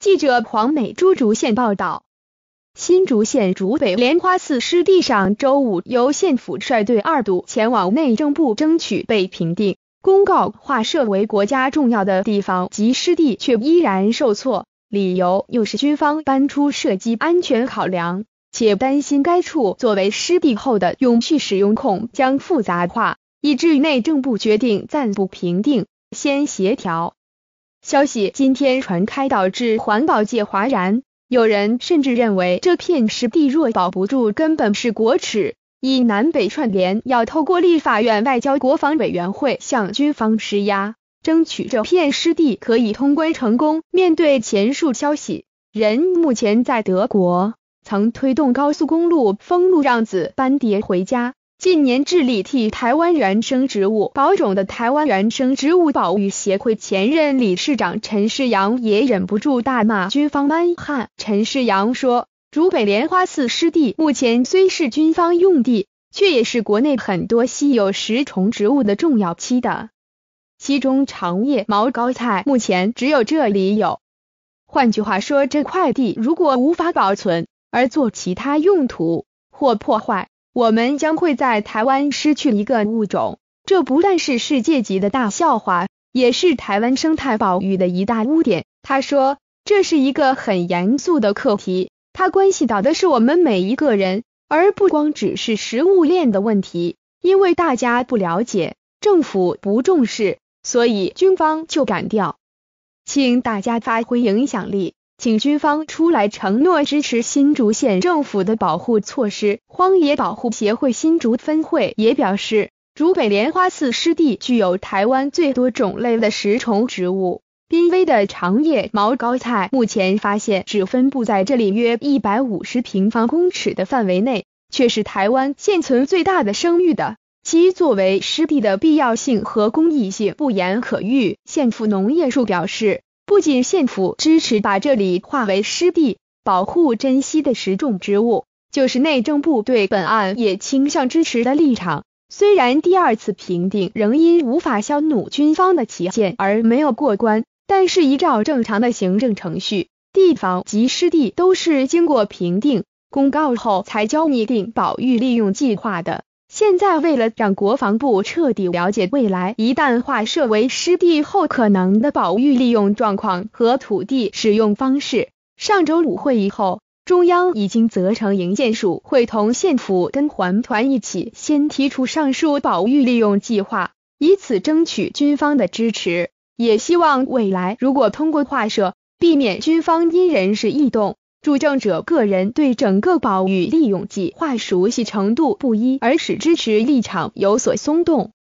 记者黄美珠竹县报道。新竹县竹北莲花寺湿地上周五由县府率队2度前往内政部争取被评定，公告划设为国家重要的地方及湿地，却依然受挫，理由又是军方搬出涉及安全考量，且担心该处作为湿地后的永续使用恐将复杂化，以至于内政部决定暂不评定，先协调。消息今天传开，导致环保界哗然，有人甚至认为这片湿地若保不住，根本是国耻。以南北串联，要透过立法院外交国防委员会向军方施压，争取这片湿地可以通关成功。面对前述消息，人目前在德国，曾推动高速公路封路让子斑蝶回家。近年致力替台湾原生植物保种的台湾原生植物保育协会前任理事长陈世阳也忍不住大骂军方蛮汉。陈世阳说，竹北莲花寺湿地目前虽是军方用地，却也是国内很多稀有食虫植物的重要栖地，其中长叶毛膏菜目前只有这里有。换句话说，这块地如果无法保存而做其他用途或破坏，我们将会在台湾失去一个物种，这不但是世界级的大笑话，也是台湾生态保育的一大污点。他说，这是一个很严肃的课题，它关系到的是我们每一个人，而不光只是食物链的问题。因为大家不了解，政府不重视，所以军方就赶掉。请大家发挥影响力，请军方出来承诺支持新竹县政府的保护措施。荒野保护协会新竹分会也表示，竹北莲花寺湿地具有台湾最多种类的食虫植物，濒危的长叶毛膏菜目前发现只分布在这里约150平方公尺的范围内，却是台湾现存最大的生育的，其作为湿地的必要性和公益性不言可喻。县府农业处表示，不仅县府支持把这里划为湿地，保护珍稀的食种植物，就是内政部对本案也倾向支持的立场。虽然第2次评定仍因无法消弩军方的起见而没有过关，但是依照正常的行政程序，地方及湿地都是经过评定公告后才交拟定保育利用计划的。现在为了让国防部彻底了解未来一旦划设为湿地后可能的保育利用状况和土地使用方式，上周5会议后，中央已经责成营建署会同县府跟环团一起先提出上述保育利用计划，以此争取军方的支持。也希望未来如果通过划设，避免军方因人事异动，主政者个人对整个保育利用计划熟悉程度不一而使支持立场有所松动。